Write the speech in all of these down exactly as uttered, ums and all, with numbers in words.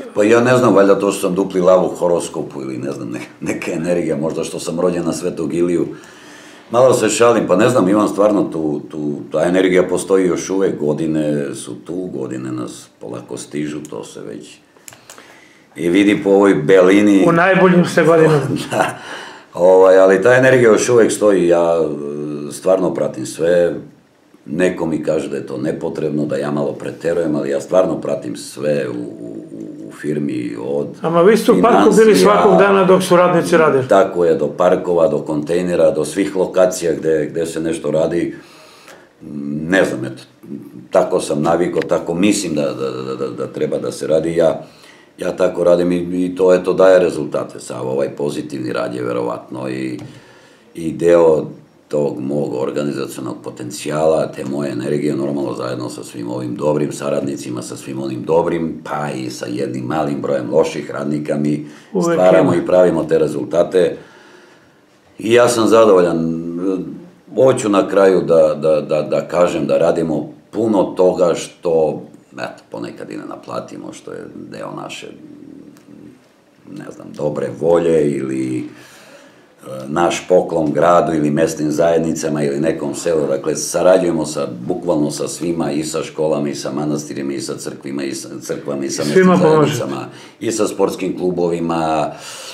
Pa ja ne znam, valjda to što sam dupli lav u horoskopu ili ne znam, neka energija, možda što sam rođen na Svetog Iliju. Malo se šalim, pa ne znam, imam stvarno tu, tu, ta energija postoji još uvek, godine su tu, godine nas polako stižu, to se već i vidi po ovoj belini. U najboljim ste godinama. Da, ovaj, ali ta energija još uvek stoji, ja stvarno pratim sve, neko mi kaže da je to nepotrebno, da ja malo preterujem, ali ja stvarno pratim sve u, u, u firmi od... Ama vi ste u parku bili svakog dana dok su radnici radili. Tako je, do parkova, do kontejnera, do svih lokacija gde, gde se nešto radi. Ne znam, eto, tako sam navikao, tako mislim da, da, da, da treba da se radi. Ja, ja tako radim i, i to, eto, daje rezultate. Sav ovaj pozitivni rad je verovatno i, i deo tog mog organizacionog potencijala, te moje energije, normalno zajedno sa svim ovim dobrim saradnicima, sa svim onim dobrim, pa i sa jednim malim brojem loših radnika mi stvaramo i pravimo te rezultate. I ja sam zadovoljan. Hoću na kraju da, da, da, da kažem da radimo puno toga što, eto, ponekad i ne naplatimo, što je deo naše, ne znam, dobre volje ili naš poklon gradu ili mesnim zajednicama ili nekom selu. Dakle, sarađujemo sa, bukvalno sa svima, i sa školama, i sa manastirima, i sa crkvima, i sa crkvama, i sa mesnim zajednicama, i sa sportskim klubovima.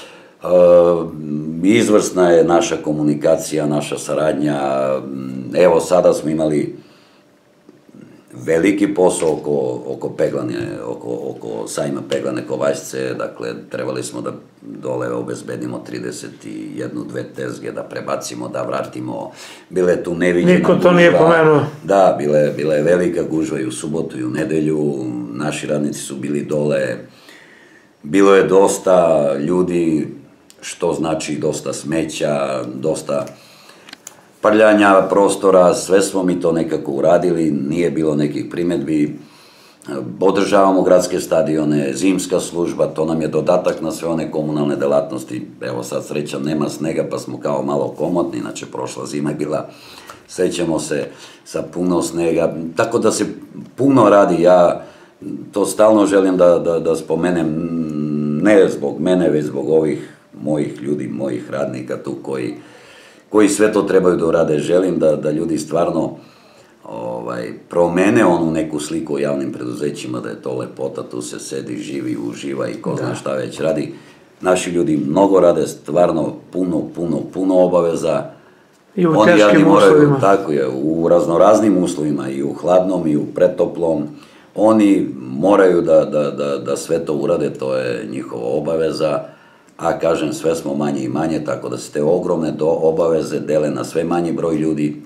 Izvrsna je naša komunikacija, naša saradnja. Evo, sada smo imali veliki posao oko, oko peglane, oko, oko sajma peglane Kovačce, dakle, trebali smo da dole obezbedimo trideset jednu, dve tezge, da prebacimo, da vratimo, bile tu neviđena gužva. Niko to nije pomenuo. Da, bile, bila je velika gužva i u subotu i u nedelju, naši radnici su bili dole, bilo je dosta ljudi, što znači dosta smeća, dosta prljanja prostora, sve smo mi to nekako uradili, nije bilo nekih primedbi. Održavamo gradske stadione, zimska služba, to nam je dodatak na sve one komunalne delatnosti. Evo sad sreća, nema snega pa smo kao malo komotni, inače prošla zima je bila, sećamo se, sa puno snega, tako da se puno radi. Ja to stalno želim da, da, da spomenem, ne zbog mene, već zbog ovih mojih ljudi, mojih radnika tu koji koji sve to trebaju da urade. Želim da, da ljudi stvarno ovaj, promene onu neku sliku o javnim preduzećima, da je to lepota, tu se sedi, živi, uživa i ko zna šta već radi. Naši ljudi mnogo rade, stvarno puno, puno, puno obaveza. I u teškim uslovima. Tako je, u raznoraznim uslovima, i u hladnom, i u pretoplom. Oni moraju da, da, da, da sve to urade, to je njihova obaveza. A kažem, sve smo manje i manje, tako da se te ogromne obaveze dele na sve manji broj ljudi.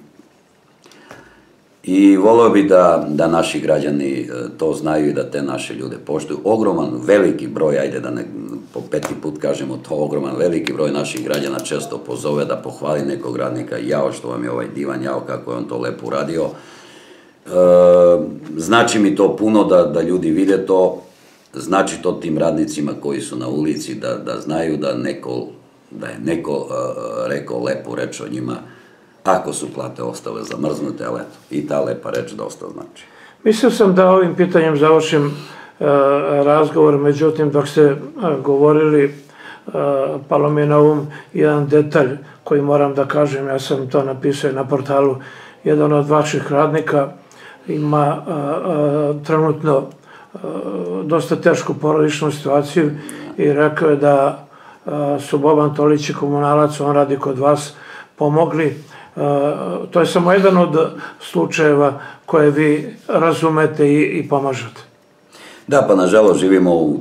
I voleo bi da, da naši građani to znaju i da te naše ljude poštuju. Ogroman, veliki broj, ajde da ne po peti put kažemo to, ogroman, veliki broj naših građana često pozove da pohvali nekog radnika. Jao što vam je ovaj divan, jao kako je on to lepo uradio. E, znači mi to puno da, da ljudi vide to. Znači to tim radnicima koji su na ulici da, da znaju da, neko, da je neko uh, rekao lepu reč o njima, ako su plate ostale zamrznute, ali eto, i ta lepa reč dosta znači. Mislio sam da ovim pitanjem završim uh, razgovor, međutim dok ste uh, govorili, uh, palo mi je na um jedan detalj koji moram da kažem, ja sam to napisao na portalu. Jedan od vaših radnika ima uh, uh, trenutno dosta tešku porodičnu situaciju i rekao je da su Boban Tolić i komunalac, on radi kod vas, pomogli. To je samo jedan od slučajeva koje vi razumete i, i pomažete. Da, pa nažalost živimo u,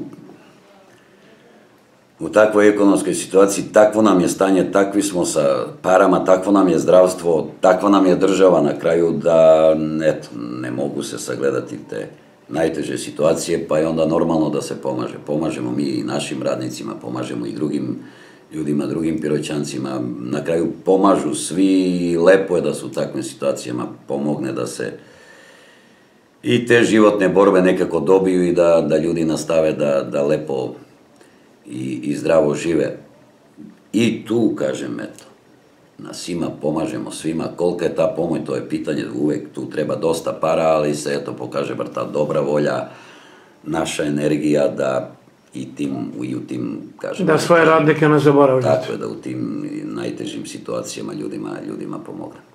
u takvoj ekonomskoj situaciji, takvo nam je stanje, takvi smo sa parama, takvo nam je zdravstvo, takva nam je država na kraju da, eto, ne mogu se sagledati te najteže situacije, pa je onda normalno da se pomaže. Pomažemo mi i našim radnicima, pomažemo i drugim ljudima, drugim Piroćancima. Na kraju pomažu svi i lepo je da su u takvim situacijama pomogne da se i te životne borbe nekako dobiju i da, da ljudi nastave da, da lepo i, i zdravo žive. I tu, kažem, eto, na svima pomažemo, svima. Kolika je ta pomoć, to je pitanje, uvek tu treba dosta para, ali se, eto, pokaže bar ta dobra volja, naša energija da i tim, i u tim, kažem... Da svoje radnike ne zaboravljate. Tako je, da u tim najtežim situacijama ljudima, ljudima pomogne.